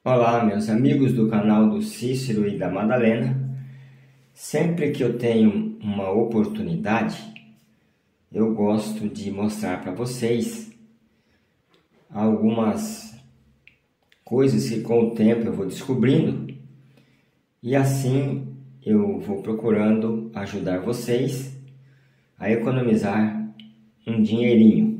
Olá, meus amigos do canal do Cícero e da Madalena. Sempre que eu tenho uma oportunidade, eu gosto de mostrar para vocês algumas coisas que com o tempo eu vou descobrindo e assim eu vou procurando ajudar vocês a economizar um dinheirinho.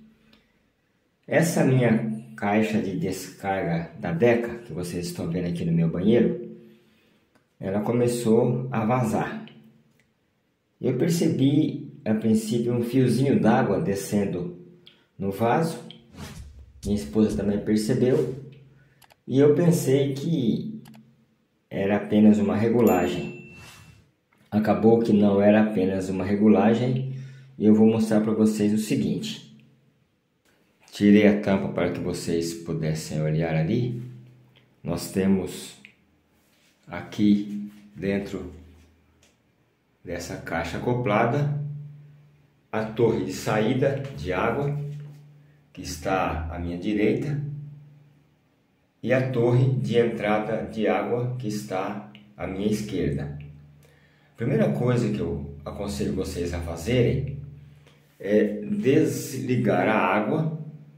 Essa minha caixa de descarga da Deca, que vocês estão vendo aqui no meu banheiro, ela começou a vazar. Eu percebi a princípio um fiozinho d'água descendo no vaso, minha esposa também percebeu, e eu pensei que era apenas uma regulagem. Acabou que não era apenas uma regulagem, e eu vou mostrar para vocês o seguinte. Tirei a tampa para que vocês pudessem olhar ali. Nós temos aqui dentro dessa caixa acoplada a torre de saída de água, que está à minha direita, e a torre de entrada de água, que está à minha esquerda. A primeira coisa que eu aconselho vocês a fazerem é desligar a água.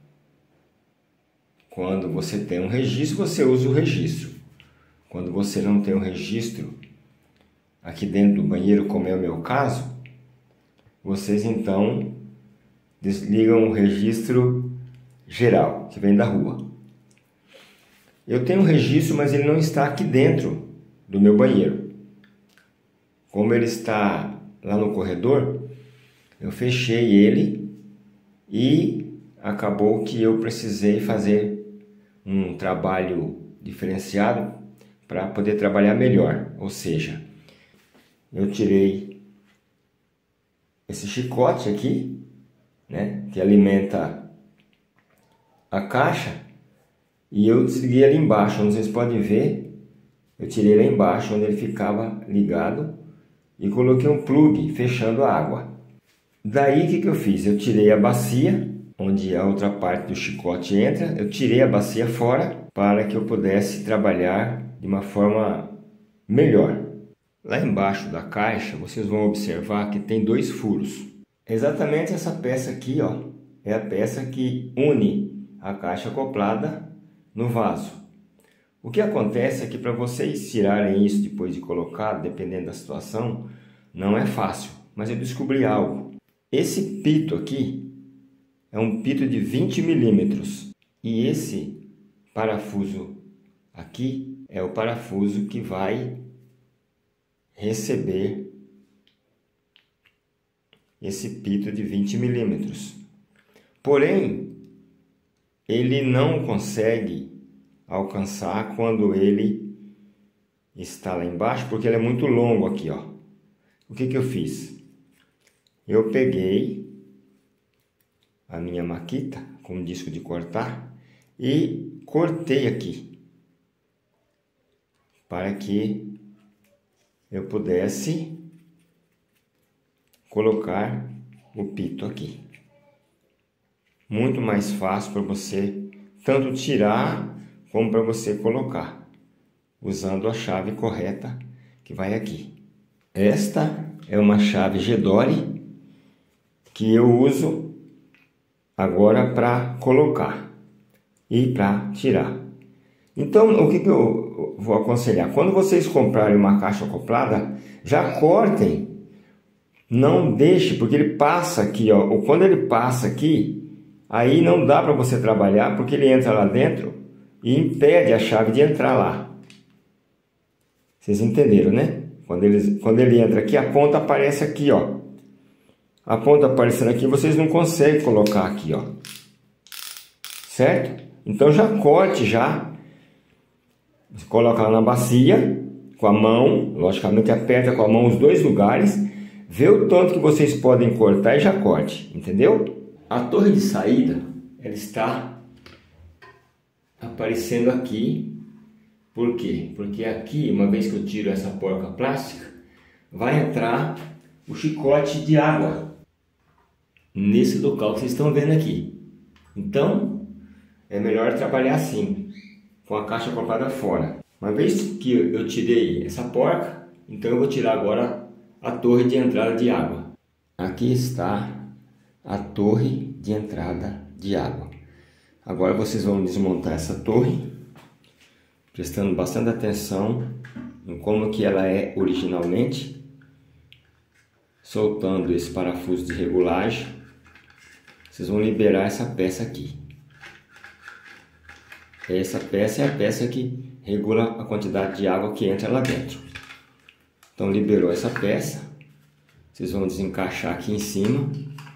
Quando você tem um registro, você usa o registro. Quando você não tem um registro aqui dentro do banheiro, como é o meu caso, vocês então desligam o registro geral, que vem da rua. Eu tenho um registro, mas ele não está aqui dentro do meu banheiro. Como ele está lá no corredor, eu fechei ele e acabou que eu precisei fazer um trabalho diferenciado para poder trabalhar melhor. Ou seja, eu tirei esse chicote aqui, né, que alimenta a caixa, e eu desliguei ali embaixo. Como vocês podem ver, eu tirei lá embaixo onde ele ficava ligado e coloquei um plug fechando a água. Daí o que eu fiz? Eu tirei a bacia, onde a outra parte do chicote entra, eu tirei a bacia fora para que eu pudesse trabalhar de uma forma melhor. Lá embaixo da caixa, vocês vão observar que tem dois furos. Exatamente essa peça aqui, ó, é a peça que une a caixa acoplada no vaso. O que acontece é que para vocês tirarem isso depois de colocar, dependendo da situação, não é fácil, mas eu descobri algo. Esse pito aqui é um pito de 20 milímetros e esse parafuso aqui é o parafuso que vai receber esse pito de 20 milímetros. Porém, ele não consegue alcançar quando ele está lá embaixo, porque ele é muito longo aqui, ó. O que eu fiz? Eu peguei a minha maquita com disco de cortar e cortei aqui para que eu pudesse colocar o pito aqui. Muito mais fácil para você tanto tirar como para você colocar, usando a chave correta que vai aqui. Esta é uma chave Gedore que eu uso agora para colocar e para tirar. Então, o que eu vou aconselhar? Quando vocês comprarem uma caixa acoplada, já cortem. Não deixe, porque ele passa aqui, ó. Quando ele passa aqui, aí não dá para você trabalhar, porque ele entra lá dentro e impede a chave de entrar lá. Vocês entenderam, né? Quando ele entra aqui, a ponta aparece aqui, ó. A ponta aparecendo aqui, vocês não conseguem colocar aqui, ó. Certo? Então já corte já. Você coloca lá na bacia, com a mão, logicamente aperta com a mão os dois lugares, vê o tanto que vocês podem cortar e já corte, entendeu? A torre de saída, ela está aparecendo aqui. Por quê? Porque aqui, uma vez que eu tiro essa porca plástica, vai entrar o chicote de água nesse local que vocês estão vendo aqui. Então, é melhor trabalhar assim, com a caixa acoplada fora. Uma vez que eu tirei essa porca, então eu vou tirar agora a torre de entrada de água. Aqui está a torre de entrada de água. Agora vocês vão desmontar essa torre, prestando bastante atenção em como que ela é originalmente, soltando esse parafuso de regulagem. Vocês vão liberar essa peça aqui. Essa peça é a peça que regula a quantidade de água que entra lá dentro. Então liberou essa peça, vocês vão desencaixar aqui em cima.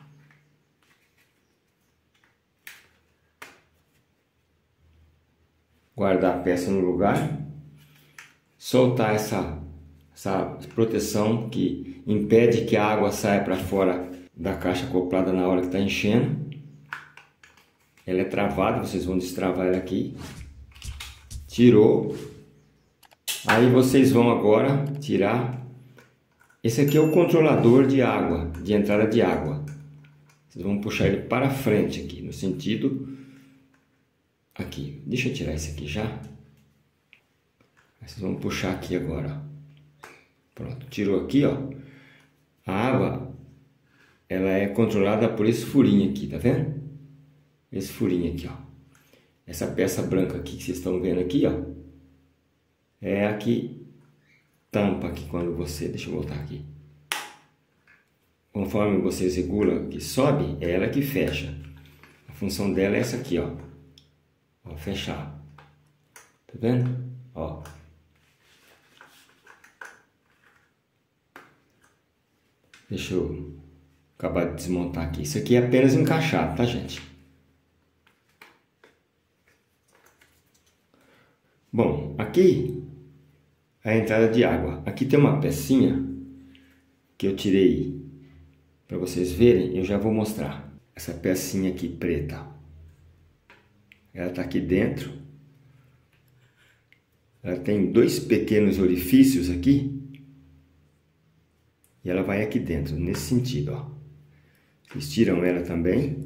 Guardar a peça no lugar. Soltar essa proteção que impede que a água saia para fora da caixa acoplada na hora que está enchendo. Ela é travada, vocês vão destravar ela aqui. Tirou. Aí vocês vão agora tirar. Esse aqui é o controlador de água, de entrada de água. Vocês vão puxar ele para frente aqui, no sentido aqui. Deixa eu tirar esse aqui já. Vocês vão puxar aqui agora. Pronto, tirou aqui, ó. A água, ela é controlada por esse furinho aqui, tá vendo? Esse furinho aqui, ó. Essa peça branca aqui que vocês estão vendo aqui, ó, é a que tampa aqui quando você... Deixa eu voltar aqui. Conforme você regula que sobe, é ela que fecha. A função dela é essa aqui, ó. Ó, fechar. Tá vendo? Ó. Deixa eu acabar de desmontar aqui. Isso aqui é apenas encaixado, tá, gente? Bom, aqui é a entrada de água. Aqui tem uma pecinha que eu tirei para vocês verem. Eu já vou mostrar. Essa pecinha aqui preta. Ela está aqui dentro. Ela tem dois pequenos orifícios aqui. E ela vai aqui dentro, nesse sentido, ó. Vocês tiram ela também.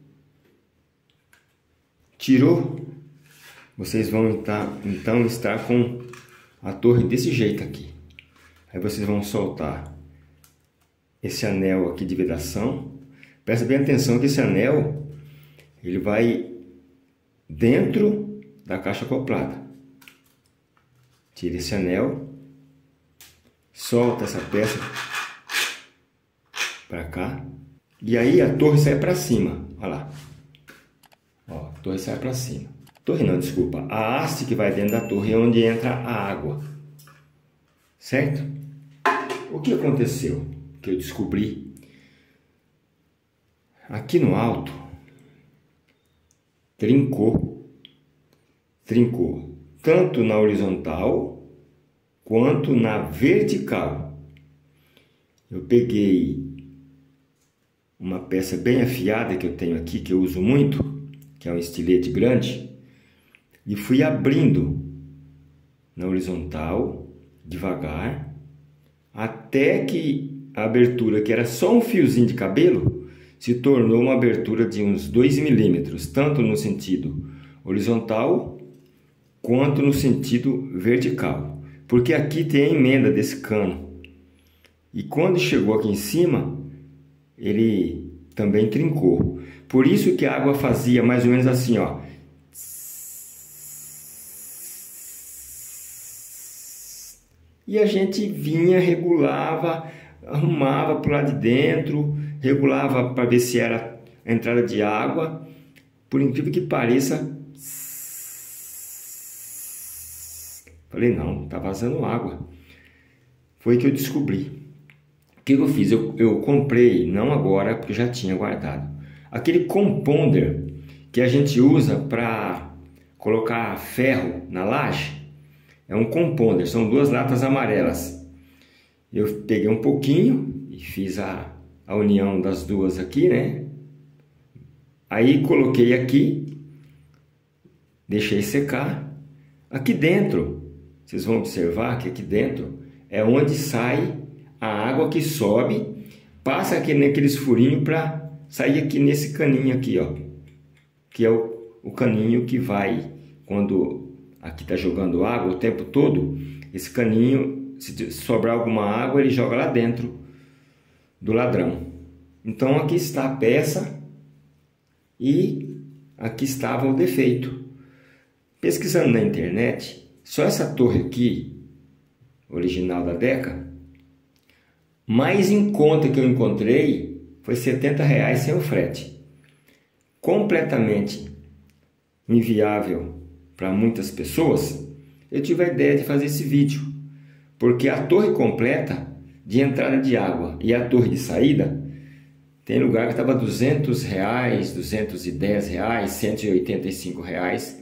Tirou. Vocês vão então estar com a torre desse jeito aqui. Aí vocês vão soltar esse anel aqui de vedação. Presta bem atenção que esse anel, ele vai dentro da caixa acoplada. Tira esse anel. Solta essa peça para cá. E aí a torre sai para cima. Olha lá. Ó, a torre sai para cima. Torre não, desculpa. A haste que vai dentro da torre é onde entra a água. Certo? O que aconteceu? Que eu descobri. Aqui no alto, trincou. Trincou. Tanto na horizontal, quanto na vertical. Eu peguei uma peça bem afiada que eu tenho aqui, que eu uso muito, que é um estilete grande, e fui abrindo na horizontal, devagar, até que a abertura, que era só um fiozinho de cabelo, se tornou uma abertura de uns 2 milímetros, tanto no sentido horizontal, quanto no sentido vertical. Porque aqui tem a emenda desse cano. E quando chegou aqui em cima, ele também trincou. Por isso que a água fazia mais ou menos assim, ó. E a gente vinha, regulava, arrumava para o lado de dentro, regulava para ver se era a entrada de água. Por incrível que pareça, falei, não, tá vazando água. Foi que eu descobri. O que eu fiz? Eu comprei, não agora, porque já tinha guardado, aquele compounder que a gente usa para colocar ferro na laje. É um compounder, são 2 latas amarelas. Eu peguei um pouquinho e fiz a união das duas aqui, né? Aí coloquei aqui, deixei secar. Aqui dentro, vocês vão observar que aqui dentro é onde sai a água que sobe, passa aqui naqueles furinhos para sair aqui nesse caninho aqui, ó. Que é o caninho que vai, quando aqui está jogando água o tempo todo, esse caninho, se sobrar alguma água, ele joga lá dentro do ladrão. Então aqui está a peça e aqui estava o defeito. Pesquisando na internet, só essa torre aqui, original da Deca, mais em conta que eu encontrei foi R$70 sem o frete. Completamente inviável para muitas pessoas. Eu tive a ideia de fazer esse vídeo, porque a torre completa de entrada de água e a torre de saída, tem lugar que estava R$200, R$210, R$185,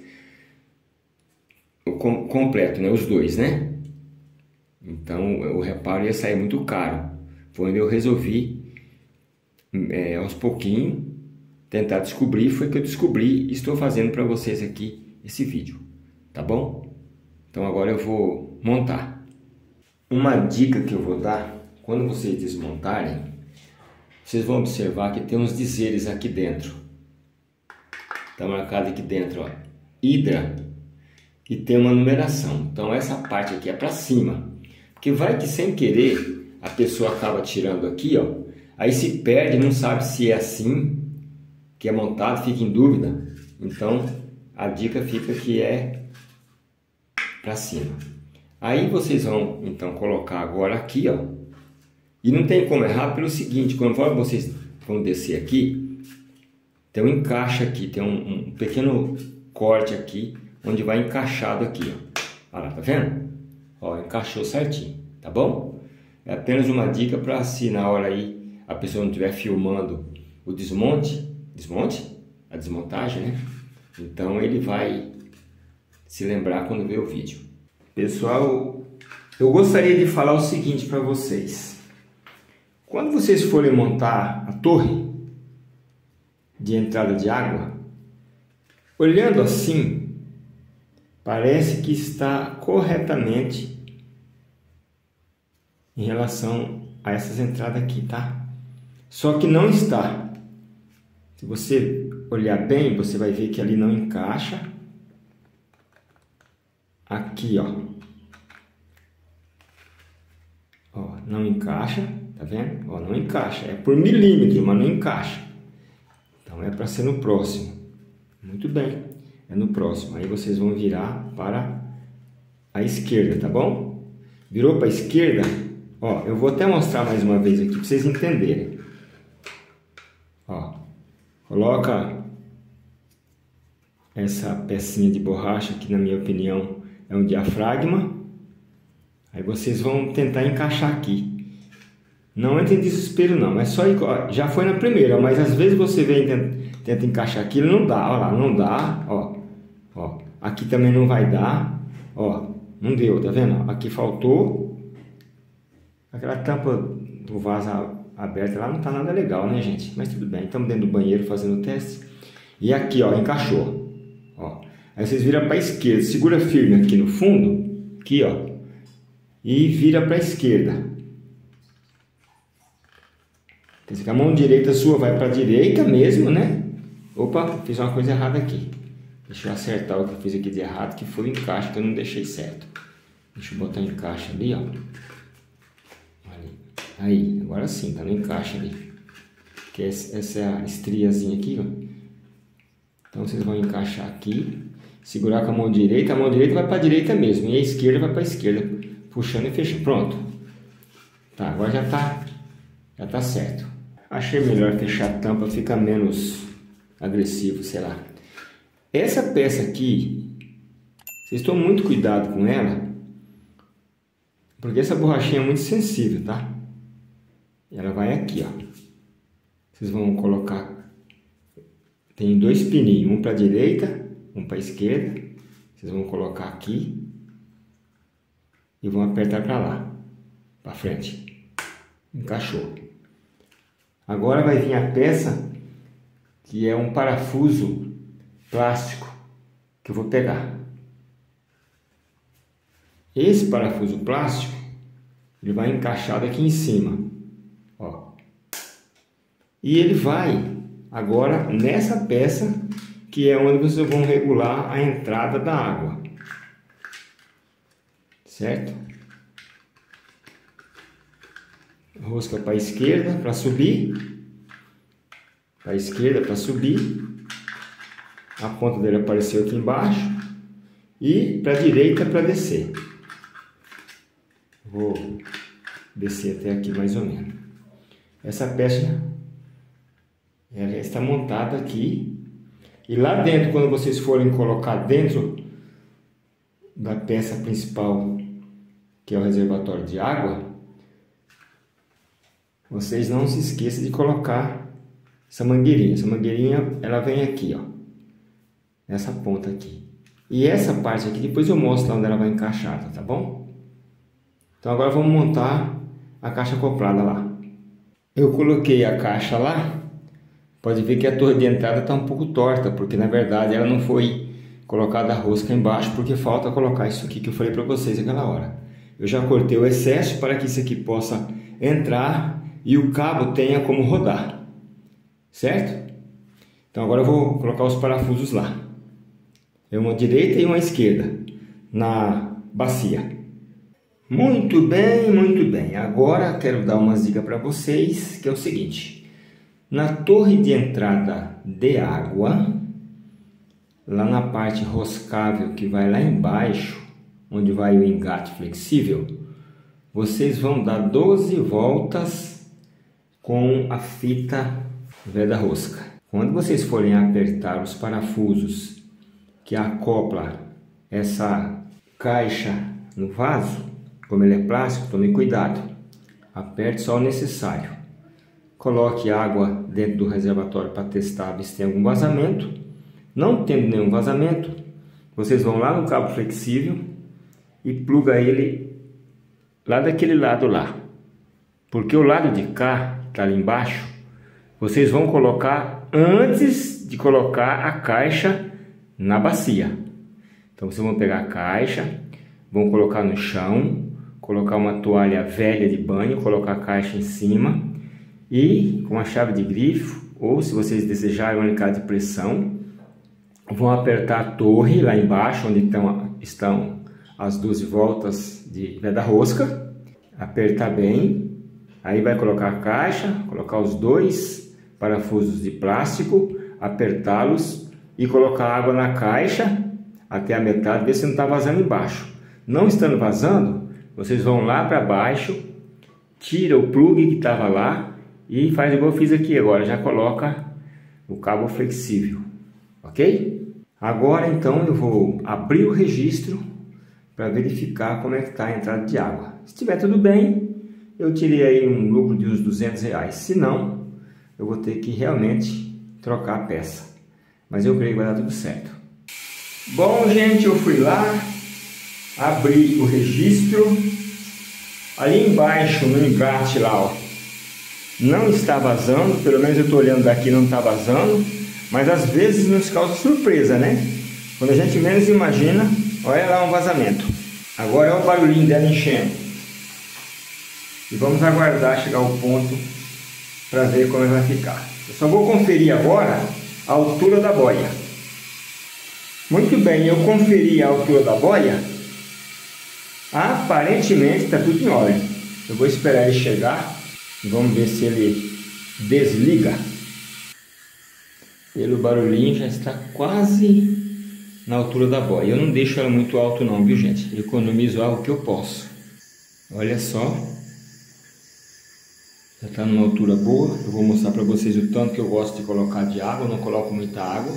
o completo, né? Os dois, né? Então o reparo ia sair muito caro. Foi onde eu resolvi, aos pouquinhos, tentar descobrir. Foi que eu descobri e estou fazendo para vocês aqui esse vídeo, tá bom? Então agora eu vou montar. Uma dica que eu vou dar, quando vocês desmontarem, vocês vão observar que tem uns dizeres aqui dentro. Está marcado aqui dentro, ó, Hidra, e tem uma numeração. Então essa parte aqui é para cima, porque vai que sem querer a pessoa acaba tirando aqui, ó, aí se perde, não sabe se é assim que é montado, fica em dúvida. Então a dica fica que é para cima. Aí vocês vão então colocar agora aqui, ó, e não tem como errar pelo seguinte: quando vocês vão descer aqui, tem um encaixe aqui, tem um pequeno corte aqui, onde vai encaixado aqui, ó. Olha lá, tá vendo? Ó, encaixou certinho, tá bom? É apenas uma dica para, se na hora aí a pessoa não estiver filmando o a desmontagem, né? Então ele vai se lembrar quando ver o vídeo. Pessoal, eu gostaria de falar o seguinte para vocês. Quando vocês forem montar a torre de entrada de água, olhando assim, parece que está corretamente em relação a essas entradas aqui, tá? Só que não está. Se você olhar bem, você vai ver que ali não encaixa. Aqui, ó. Ó, não encaixa, tá vendo? Ó, não encaixa. É por milímetro, mas não encaixa. Então é para ser no próximo. Muito bem. É no próximo. Aí vocês vão virar para a esquerda, tá bom? Virou para a esquerda. Ó, eu vou até mostrar mais uma vez aqui para vocês entenderem. Ó, coloca essa pecinha de borracha que, na minha opinião, é um diafragma. Aí vocês vão tentar encaixar aqui. Não entre em desespero não, é só ir, ó, já foi na primeira, mas às vezes você vem e tenta encaixar aqui, não dá, ó lá, não dá, ó. Ó, aqui também não vai dar, ó, não deu, tá vendo? Aqui faltou. Aquela tampa do vaso aberta lá não tá nada legal, né, gente? Mas tudo bem, estamos dentro do banheiro fazendo o teste. E aqui, ó, encaixou. Ó. Aí vocês viram para a esquerda, segura firme aqui no fundo, aqui, ó, e vira para a esquerda. Quer dizer que a mão direita sua vai para a direita mesmo, né? Opa, fiz uma coisa errada aqui. Deixa eu acertar o que eu fiz aqui de errado, que foi o encaixe que eu não deixei certo. Deixa eu botar o encaixe ali, ó. Aí, agora sim, tá no encaixe ali. Que essa é a estriazinha aqui, ó. Então vocês vão encaixar aqui, segurar com a mão direita vai para a direita mesmo, e a esquerda vai para a esquerda, puxando e fechando. Pronto. Tá, agora já tá certo. Achei melhor fechar a tampa, fica menos agressivo, sei lá. Essa peça aqui, vocês tomem muito cuidado com ela, porque essa borrachinha é muito sensível, tá? Ela vai aqui, ó. Vocês vão colocar, tem dois pininhos, um para a direita, um para a esquerda. Vocês vão colocar aqui e vão apertar para lá, para frente. Encaixou. Agora vai vir a peça que é um parafuso plástico que eu vou pegar. Esse parafuso plástico, ele vai encaixado aqui em cima, ó. E ele vai agora nessa peça que é onde vocês vão regular a entrada da água. certo? Rosca para a esquerda para subir, para a esquerda para subir, a ponta dele apareceu aqui embaixo, e para a direita para descer. Vou descer até aqui mais ou menos. Essa peça ela já está montada aqui, e lá dentro, quando vocês forem colocar dentro da peça principal, que é o reservatório de água, vocês não se esqueçam de colocar essa mangueirinha. Essa mangueirinha, ela vem aqui, ó, nessa ponta aqui. E essa parte aqui, depois eu mostro onde ela vai encaixar, tá bom? Então agora vamos montar a caixa acoplada lá. Eu coloquei a caixa lá. Pode ver que a torre de entrada está um pouco torta, porque na verdade ela não foi colocada a rosca embaixo, porque falta colocar isso aqui que eu falei para vocês naquela hora. Eu já cortei o excesso para que isso aqui possa entrar e o cabo tenha como rodar, certo? Então agora eu vou colocar os parafusos lá. É uma direita e uma esquerda na bacia. Muito bem, muito bem. Agora quero dar umas dicas para vocês, que é o seguinte. Na torre de entrada de água, lá na parte roscável que vai lá embaixo, onde vai o engate flexível, vocês vão dar 12 voltas com a fita veda-rosca. Quando vocês forem apertar os parafusos que acopla essa caixa no vaso, como ele é plástico, tome cuidado. Aperte só o necessário. Coloque água dentro do reservatório para testar se tem algum vazamento. Não tendo nenhum vazamento, vocês vão lá no cabo flexível e pluga ele lá daquele lado lá. Porque o lado de cá, que está ali embaixo, vocês vão colocar antes de colocar a caixa na bacia. Então vocês vão pegar a caixa, vão colocar no chão, colocar uma toalha velha de banho, colocar a caixa em cima e com a chave de grifo, ou se vocês desejarem um alicate de pressão, vão apertar a torre lá embaixo, onde estão as 12 voltas de veda-rosca, apertar bem, aí vai colocar a caixa, colocar os 2 parafusos de plástico, apertá-los e colocar água na caixa até a metade, ver se não está vazando embaixo. Não estando vazando, vocês vão lá para baixo, tira o plug que estava lá e faz igual eu fiz aqui agora, já coloca o cabo flexível, ok? Agora então eu vou abrir o registro para verificar como é que está a entrada de água. Se estiver tudo bem, eu tirei aí um lucro de uns R$200, se não, eu vou ter que realmente trocar a peça, mas eu creio que vai dar tudo certo. Bom, gente, eu fui lá, abri o registro, ali embaixo no engate lá, ó, não está vazando, pelo menos eu estou olhando daqui, não está vazando, mas às vezes nos causa surpresa, né? Quando a gente menos imagina, olha lá um vazamento. Agora é o barulhinho dela enchendo. E vamos aguardar chegar ao ponto para ver como vai ficar. Eu só vou conferir agora a altura da boia. Muito bem, eu conferi a altura da boia. Aparentemente está tudo em ordem. Eu vou esperar ele chegar e vamos ver se ele desliga. Pelo barulhinho já está quase na altura da boia. Eu não deixo ela muito alto não, viu, gente? Eu economizo algo que eu posso. Olha só. Já está numa altura boa. Eu vou mostrar para vocês o tanto que eu gosto de colocar de água. Eu não coloco muita água.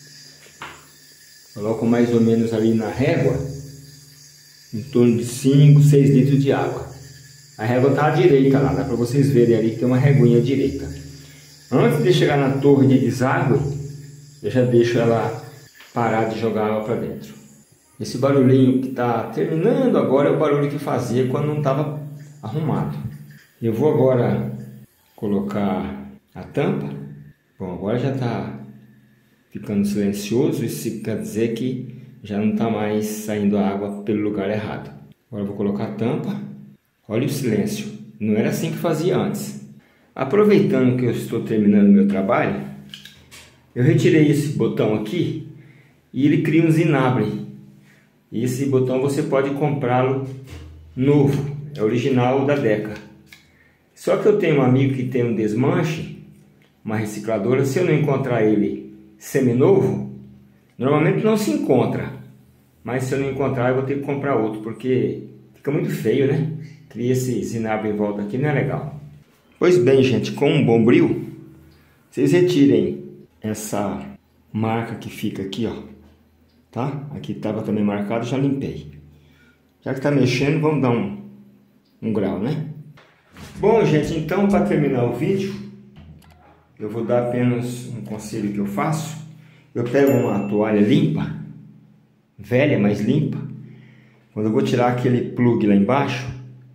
Coloco mais ou menos ali na régua, em torno de 5, 6 litros de água. A régua está à direita lá, dá para vocês verem ali que tem uma réguinha à direita. Antes de chegar na torre de deságue, eu já deixo ela parar de jogar água para dentro. Esse barulhinho que está terminando agora é o barulho que fazia quando não estava arrumado. Eu vou agora colocar a tampa. Bom, agora já está ficando silencioso, isso quer dizer que já não está mais saindo a água pelo lugar errado. Agora eu vou colocar a tampa. Olha o silêncio, não era assim que fazia antes. Aproveitando que eu estou terminando meu trabalho, eu retirei esse botão aqui e ele cria um zinabre. E esse botão você pode comprá-lo novo, é original da Deca. Só que eu tenho um amigo que tem um desmanche, uma recicladora. Se eu não encontrar ele seminovo, normalmente não se encontra, mas se eu não encontrar eu vou ter que comprar outro, porque fica muito feio, né? Cria esse zinabre em volta aqui, não é legal. Pois bem, gente, com um bombril, vocês retirem essa marca que fica aqui, ó, tá? Aqui estava também marcado, já limpei. Já que está mexendo, vamos dar um grau, né? Bom, gente, então para terminar o vídeo, eu vou dar apenas um conselho que eu faço. Eu pego uma toalha limpa, velha, mas limpa. Quando eu vou tirar aquele plug lá embaixo,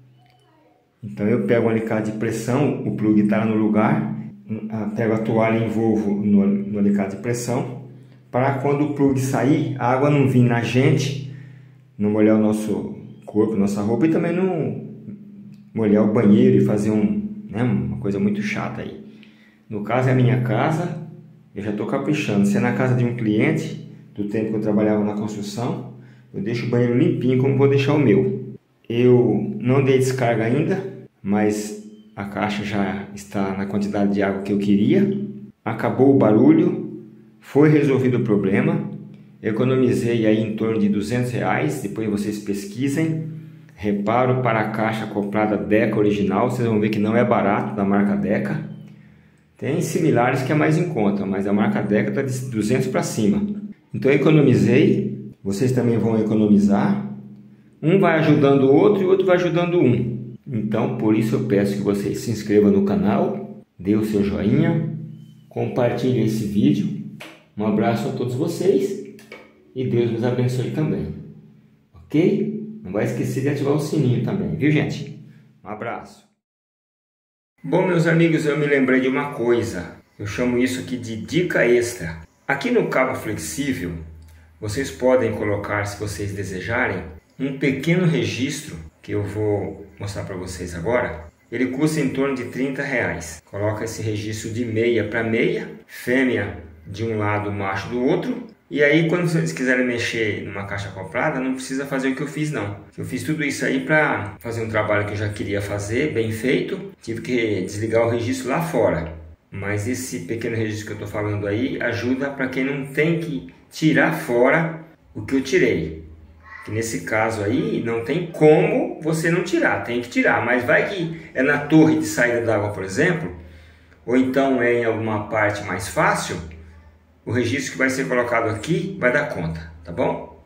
então eu pego um alicate de pressão, o plug está no lugar, pego a toalha e envolvo no alicate de pressão, para quando o plug sair, a água não vir na gente, não molhar o nosso corpo, nossa roupa, e também não molhar o banheiro e fazer uma coisa muito chata aí. No caso é a minha casa, eu já estou caprichando. Se é na casa de um cliente, do tempo que eu trabalhava na construção, eu deixo o banheiro limpinho como vou deixar o meu. Eu não dei descarga ainda, mas a caixa já está na quantidade de água que eu queria. Acabou o barulho, foi resolvido o problema. Economizei aí em torno de R$200, depois vocês pesquisem. Reparo para a caixa acoplada Deca original, vocês vão ver que não é barato, da marca Deca. Tem similares que é mais em conta, mas a marca Deca está de 200 para cima. Então eu economizei, vocês também vão economizar. Um vai ajudando o outro e o outro vai ajudando um. Então por isso eu peço que vocês se inscrevam no canal, dê o seu joinha, compartilhem esse vídeo. Um abraço a todos vocês e Deus nos abençoe também. Ok? Não vai esquecer de ativar o sininho também, viu, gente? Um abraço. Bom, meus amigos, eu me lembrei de uma coisa. Eu chamo isso aqui de dica extra. Aqui no cabo flexível, vocês podem colocar, se vocês desejarem, um pequeno registro que eu vou mostrar para vocês agora. Ele custa em torno de R$30. Coloca esse registro de meia para meia, fêmea de um lado, macho do outro. E aí, quando vocês quiserem mexer numa caixa acoplada, não precisa fazer o que eu fiz, não. Eu fiz tudo isso aí para fazer um trabalho que eu já queria fazer, bem feito. Tive que desligar o registro lá fora. Mas esse pequeno registro que eu estou falando aí ajuda para quem não tem que tirar fora o que eu tirei. Que nesse caso aí não tem como você não tirar, tem que tirar. Mas vai que é na torre de saída d'água, por exemplo, ou então é em alguma parte mais fácil, o registro que vai ser colocado aqui vai dar conta, tá bom?